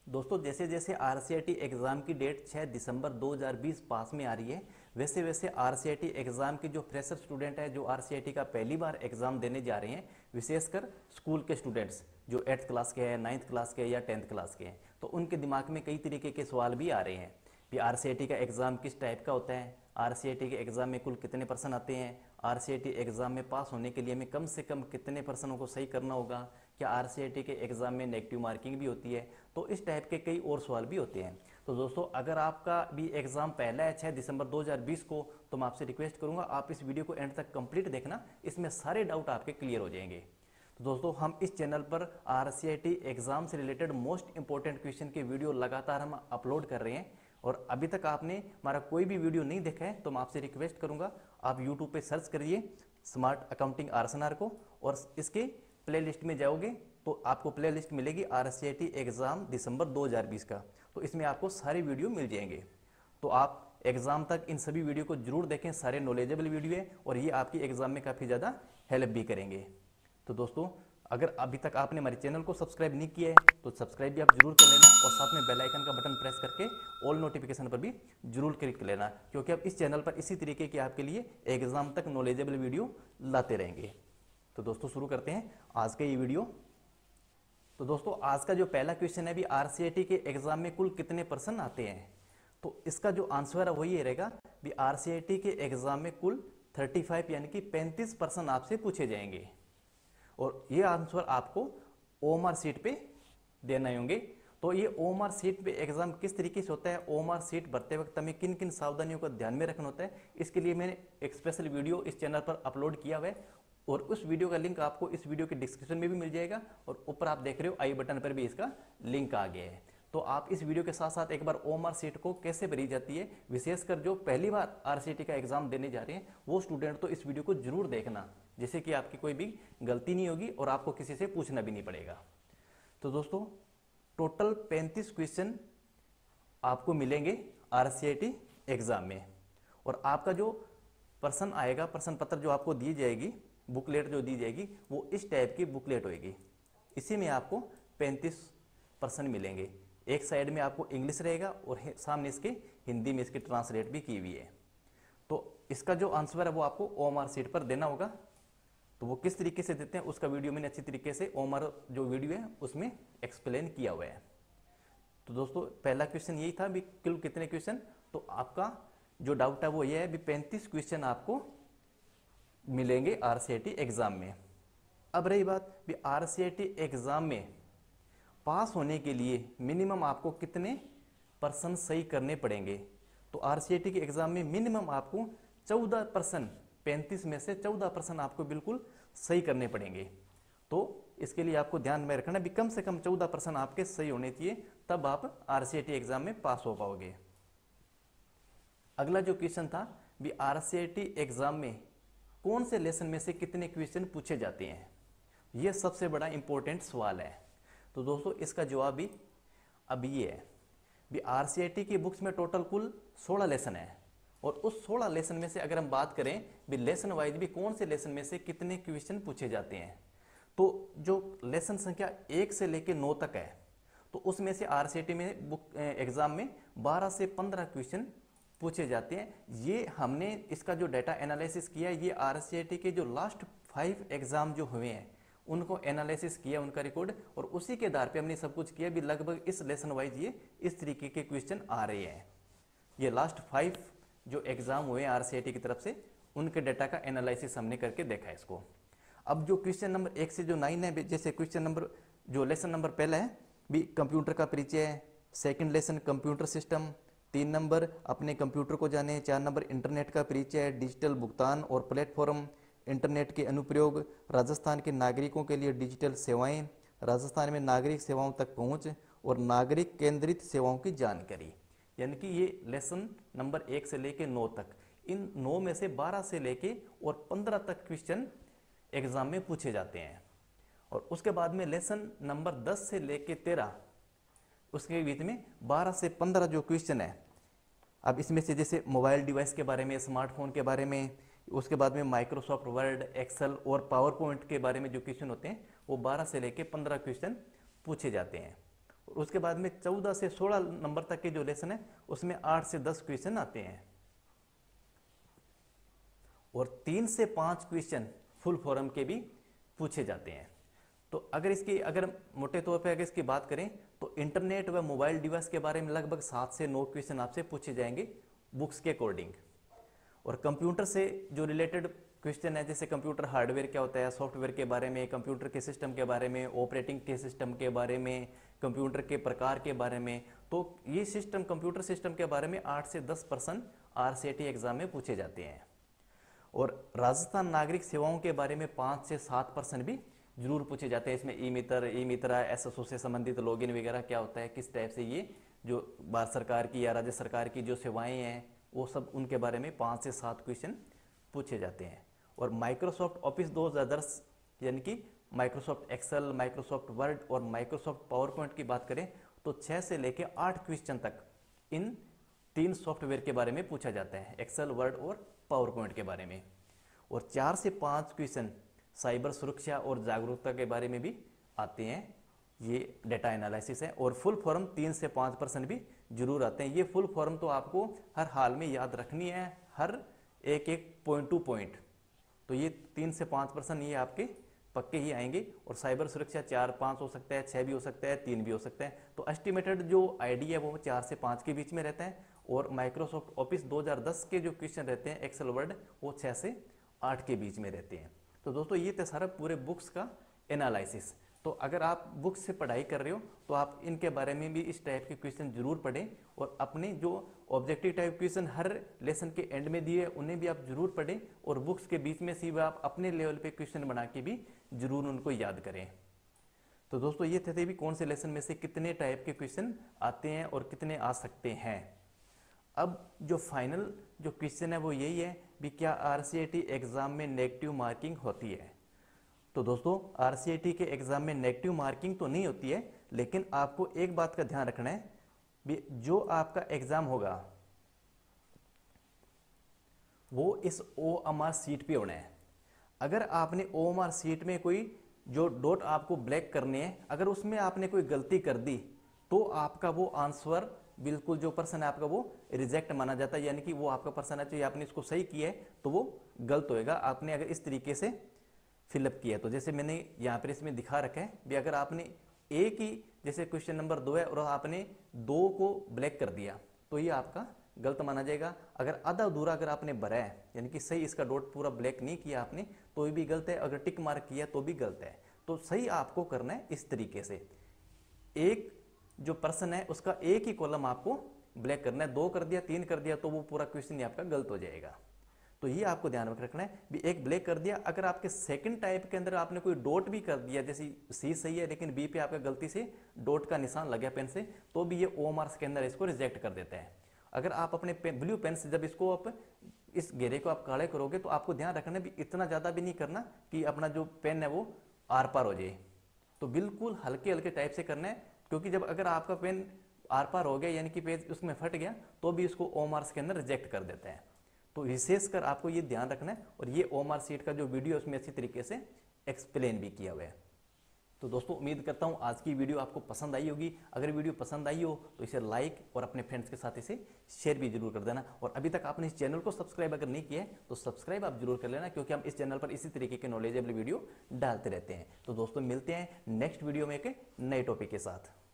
दोस्तों जैसे जैसे आरसीआईटी एग्ज़ाम की डेट 6 दिसंबर 2020 पास में आ रही है, वैसे वैसे आरसीआईटी एग्ज़ाम के जो फ्रेशर स्टूडेंट हैं जो आरसीआईटी का पहली बार एग्ज़ाम देने जा रहे हैं, विशेषकर स्कूल के स्टूडेंट्स जो 8th क्लास के हैं, 9th क्लास के या 10th क्लास के हैं, तो उनके दिमाग में कई तरीके के सवाल भी आ रहे हैं कि आरसीआईटी का एग्ज़ाम किस टाइप का होता है, आरसीआईटी के एग्ज़ाम में कुल कितने पर्सन आते हैं, आरसीआईटी एग्ज़ाम में पास होने के लिए हमें कम से कम कितने पर्सनों को सही करना होगा, क्या आरसीआईटी के एग्ज़ाम में नेगेटिव मार्किंग भी होती है। तो इस टाइप के कई और सवाल भी होते हैं। तो दोस्तों अगर आपका भी एग्ज़ाम पहला है 6 दिसंबर 2020 को, तो मैं आपसे रिक्वेस्ट करूंगा आप इस वीडियो को एंड तक कंप्लीट देखना, इसमें सारे डाउट आपके क्लियर हो जाएंगे। तो दोस्तों हम इस चैनल पर आरसीआईटी एग्ज़ाम से रिलेटेड मोस्ट इंपॉर्टेंट क्वेश्चन के वीडियो लगातार हम अपलोड कर रहे हैं, और अभी तक आपने हमारा कोई भी वीडियो नहीं देखा है तो मैं आपसे रिक्वेस्ट करूंगा आप यूट्यूब पे सर्च करिए स्मार्ट अकाउंटिंग आरएसएनआर को, और इसके प्लेलिस्ट में जाओगे तो आपको प्लेलिस्ट मिलेगी आरसीआईटी एग्ज़ाम दिसंबर 2020 का, तो इसमें आपको सारे वीडियो मिल जाएंगे। तो आप एग्ज़ाम तक इन सभी वीडियो को जरूर देखें, सारे नॉलेजेबल वीडियो है और ये आपकी एग्ज़ाम में काफ़ी ज़्यादा हेल्प भी करेंगे। तो दोस्तों अगर अभी तक आपने हमारे चैनल को सब्सक्राइब नहीं किया है तो सब्सक्राइब भी आप जरूर कर लेना, और साथ में बेल आइकन का बटन प्रेस करके ऑल नोटिफिकेशन पर भी जरूर क्लिक कर लेना, क्योंकि अब इस चैनल पर इसी तरीके की आपके लिए एग्ज़ाम तक नॉलेजेबल वीडियो लाते रहेंगे। तो दोस्तों शुरू करते हैं आज का ये वीडियो। तो दोस्तों आज का जो पहला क्वेश्चन है, भी आरसीआईटी के एग्जाम में कुल कितने पर्सन आते हैं, तो इसका जो आंसर है वही रहेगा भी आरसीआईटी के एग्जाम में कुल 35 यानी कि 35 पर्सन आपसे पूछे जाएंगे, और ये आंसर आपको ओएमआर सीट पे देना होंगे। तो ये ओएमआर सीट पे एग्जाम किस तरीके से होता है, ओएमआर सीट भरते वक्त हमें किन किन सावधानियों का ध्यान में रखना होता है, इसके लिए मैंने एक स्पेशल वीडियो इस चैनल पर अपलोड किया हुआ है, और उस वीडियो का लिंक आपको इस वीडियो के डिस्क्रिप्शन में भी मिल जाएगा, और ऊपर आप देख रहे हो आई बटन पर भी इसका लिंक आ गया है। तो आप इस वीडियो के साथ साथ एक बार ओएमआर सीट को कैसे भरी जाती है, विशेषकर जो पहली बार आरसीआईटी का एग्जाम देने जा रहे हैं वो स्टूडेंट तो इस वीडियो को जरूर देखना, जिससे कि आपकी कोई भी गलती नहीं होगी और आपको किसी से पूछना भी नहीं पड़ेगा। तो दोस्तों टोटल 35 क्वेश्चन आपको मिलेंगे आरसीआईटी एग्जाम में, और आपका जो प्रश्न आएगा, प्रश्न पत्र जो आपको दी जाएगी, बुकलेट जो दी जाएगी वो इस टाइप की बुकलेट होगी। इसी में आपको 35 प्रश्न मिलेंगे, एक साइड में आपको इंग्लिश रहेगा और सामने इसके हिंदी में इसकी ट्रांसलेट भी की हुई है। तो इसका जो आंसर है वो आपको ओएमआर सीट पर देना होगा। तो वो किस तरीके से देते हैं उसका वीडियो मैंने अच्छी तरीके से ओएमआर जो वीडियो है उसमें एक्सप्लेन किया हुआ है। तो दोस्तों पहला क्वेश्चन यही था भी कुल कितने क्वेश्चन, तो आपका जो डाउट है वो ये है भी 35 क्वेश्चन आपको मिलेंगे आरसीआईटी एग्जाम में। अब रही बात भी आरसीआईटी एग्जाम में पास होने के लिए मिनिमम आपको कितने पर्सन सही करने पड़ेंगे, तो आरसीआईटी के एग्जाम में मिनिमम आपको 14%, 35 में से 14% आपको बिल्कुल सही करने पड़ेंगे। तो इसके लिए आपको ध्यान में रखना भी कम से कम 14% आपके सही होने चाहिए, तब आप आरसीआईटी एग्जाम में पास हो पाओगे। अगला जो क्वेश्चन था भी आरसीआईटी एग्जाम में कौन से लेसन में से कितने क्वेश्चन पूछे जाते हैं, यह सबसे बड़ा इंपॉर्टेंट सवाल है। तो दोस्तों इसका जवाब भी अब ये है भी आरसीआईटी की बुक्स में टोटल कुल 16 लेसन है, और उस 16 लेसन में से अगर हम बात करें भी लेसन वाइज भी कौन से लेसन में से कितने क्वेश्चन पूछे जाते हैं, तो जो लेसन संख्या 1 से लेकर 9 तक है, तो उसमें से आरसीआईटी में बुक एग्जाम में 12 से 15 क्वेश्चन पूछे जाते हैं। ये हमने इसका जो डाटा एनालिसिस किया है, ये आरसीआईटी के जो लास्ट 5 एग्जाम जो हुए हैं उनको एनालिसिस किया, उनका रिकॉर्ड, और उसी के आधार पे हमने सब कुछ किया भी लगभग इस लेसन वाइज ये इस तरीके के क्वेश्चन आ रहे हैं। ये लास्ट 5 जो एग्जाम हुए आरसीआईटी की तरफ से उनके डाटा का एनालिसिस हमने करके देखा है इसको। अब जो क्वेश्चन नंबर 1 से जो 9 है, जैसे क्वेश्चन नंबर जो लेसन नंबर पहला है भी कंप्यूटर का परिचय है, second lesson computer system, 3 number अपने कंप्यूटर को जाने, 4 नंबर इंटरनेट का परिचय, डिजिटल भुगतान और प्लेटफॉर्म, इंटरनेट के अनुप्रयोग, राजस्थान के नागरिकों के लिए डिजिटल सेवाएं, राजस्थान में नागरिक सेवाओं तक पहुंच, और नागरिक केंद्रित सेवाओं की जानकारी। यानी कि ये लेसन नंबर 1 से लेके 9 तक, इन 9 में से 12 से लेके और 15 तक क्वेश्चन एग्जाम में पूछे जाते हैं। और उसके बाद में लेसन नंबर 10 से लेके 13, उसके बीच में 12 से 15 जो क्वेश्चन है। अब इसमें से जैसे मोबाइल डिवाइस के बारे में, स्मार्टफोन के बारे में, उसके बाद में माइक्रोसॉफ्ट वर्ड, एक्सेल और पावर पॉइंट के बारे में जो क्वेश्चन होते हैं वो 12 से लेके 15 क्वेश्चन पूछे जाते हैं। और उसके बाद में 14 से 16 नंबर तक के जो लेसन है उसमें 8 से 10 क्वेश्चन आते हैं और 3 से 5 क्वेश्चन फुल फॉर्म के भी पूछे जाते हैं। तो अगर मोटे तौर पे अगर इसकी बात करें तो इंटरनेट व मोबाइल डिवाइस के बारे में लगभग 7 से 9 क्वेश्चन आपसे पूछे जाएंगे बुक्स के अकॉर्डिंग। और कंप्यूटर से जो रिलेटेड क्वेश्चन है, जैसे कंप्यूटर हार्डवेयर क्या होता है, सॉफ्टवेयर के बारे में, कंप्यूटर के सिस्टम के बारे में, ऑपरेटिंग के सिस्टम के बारे में, कंप्यूटर के प्रकार के बारे में, तो ये सिस्टम कंप्यूटर सिस्टम के बारे में 8 से 10% आरसीईटी एग्जाम में पूछे जाते हैं। और राजस्थान नागरिक सेवाओं के बारे में 5 से 7% भी जरूर पूछे जाते हैं। इसमें ई मित्र एसएसओ से संबंधित लॉगिन वगैरह क्या होता है, किस टाइप से ये जो भारत सरकार की या राज्य सरकार की जो सेवाएं हैं वो सब, उनके बारे में 5 से 7 क्वेश्चन पूछे जाते हैं। और माइक्रोसॉफ्ट ऑफिस 2010 यानी कि माइक्रोसॉफ्ट एक्सेल, माइक्रोसॉफ्ट वर्ड और माइक्रोसॉफ्ट पावर पॉइंट की बात करें तो 6 से लेकर 8 क्वेश्चन तक इन 3 सॉफ्टवेयर के बारे में पूछा जाता है, एक्सेल, वर्ड और पावर पॉइंट के बारे में। और 4 से 5 क्वेश्चन साइबर सुरक्षा और जागरूकता के बारे में भी आते हैं, ये डेटा एनालिसिस है। और फुल फॉर्म 3 से 5% भी जरूर आते हैं। ये फुल फॉर्म तो आपको हर हाल में याद रखनी है, हर एक पॉइंट टू पॉइंट। तो ये 3 से 5% ये आपके पक्के ही आएंगे। और साइबर सुरक्षा 4-5 हो सकता है, 6 भी हो सकता है, 3 भी हो सकता है। तो एस्टिमेटेड जो आईडी है वो 4 से 5 के बीच में रहता है। और माइक्रोसॉफ्ट ऑफिस 2010 के जो क्वेश्चन रहते हैं एक्सेल वर्ड वो 6 से 8 के बीच में रहते हैं। तो दोस्तों ये था सारा पूरे बुक्स का एनालिसिस। तो अगर आप बुक्स से पढ़ाई कर रहे हो तो आप इनके बारे में भी इस टाइप के क्वेश्चन जरूर पढ़ें। और अपने जो ऑब्जेक्टिव टाइप क्वेश्चन हर लेसन के एंड में दिए उन्हें भी आप जरूर पढ़ें। और बुक्स के बीच में से आप अपने लेवल पे क्वेश्चन बना के भी जरूर उनको याद करें। तो दोस्तों ये थे भी कौन से लेसन में से कितने टाइप के क्वेश्चन आते हैं और कितने आ सकते हैं। अब जो फाइनल जो क्वेश्चन है वो यही है भी क्या आरसीईटी एग्जाम में नेगेटिव मार्किंग होती है। तो दोस्तों आरसीईटी के एग्जाम में नेगेटिव मार्किंग तो नहीं होती है, लेकिन आपको एक बात का ध्यान रखना है भी जो आपका एग्जाम होगा वो इस ओएमआर सीट पे होना है। अगर आपने ओएमआर सीट में कोई जो डॉट आपको ब्लैक करने हैं, अगर उसमें आपने कोई गलती कर दी तो आपका वो आंसर बिल्कुल जो पर्सन है आपका वो रिजेक्ट माना जाता है। यानी कि वो आपका पर्सन है, चाहिए आपने इसको सही किया है तो वो गलत होएगा आपने अगर इस तरीके से फिलअप किया। तो जैसे मैंने यहाँ पर इसमें दिखा रखा है भी अगर आपने एक ही जैसे क्वेश्चन नंबर 2 है और आपने 2 को ब्लैक कर दिया तो ये आपका गलत माना जाएगा। अगर आधा अधूरा अगर आपने भरा है यानी कि सही इसका डॉट पूरा ब्लैक नहीं किया आपने तो भी गलत है। अगर टिक मार्क किया तो भी गलत है। तो सही आपको करना है इस तरीके से, एक जो पर्सन है उसका एक ही कॉलम आपको ब्लैक करना है। 2 कर दिया, 3 कर दिया तो वो पूरा क्वेश्चन ही आपका गलत हो जाएगा। तो ये आपको ध्यान में रखना है भी एक ब्लैक कर दिया। अगर आपके सेकंड टाइप के अंदर आपने कोई डॉट भी कर दिया, जैसे सी सही है लेकिन बी पे आपका गलती से डॉट का निशान लग गया पेन से, तो भी ये ओएमआर के अंदर इसको रिजेक्ट कर देता है। अगर आप अपने ब्लू पेन से जब इसको आप इस घेरे को आप काले करोगे तो आपको ध्यान रखना भी इतना ज्यादा भी नहीं करना कि अपना जो पेन है वो आर पार हो जाए। तो बिल्कुल हल्के हल्के टाइप से करना है, क्योंकि जब अगर आपका पेन आर पार हो गया यानी कि पेज उसमें फट गया तो भी इसको ओएमआर के अंदर रिजेक्ट कर देता है। तो विशेषकर आपको ये ध्यान रखना है। और ये ओएमआर सीट का जो वीडियो उसमें अच्छी तरीके से एक्सप्लेन भी किया हुआ है। तो दोस्तों उम्मीद करता हूँ आज की वीडियो आपको पसंद आई होगी। अगर वीडियो पसंद आई हो तो इसे लाइक और अपने फ्रेंड्स के साथ इसे शेयर भी जरूर कर देना। और अभी तक आपने इस चैनल को सब्सक्राइब अगर नहीं किया है तो सब्सक्राइब आप जरूर कर लेना, क्योंकि हम इस चैनल पर इसी तरीके के नॉलेजेबल वीडियो डालते रहते हैं। तो दोस्तों मिलते हैं नेक्स्ट वीडियो में एक नए टॉपिक के साथ।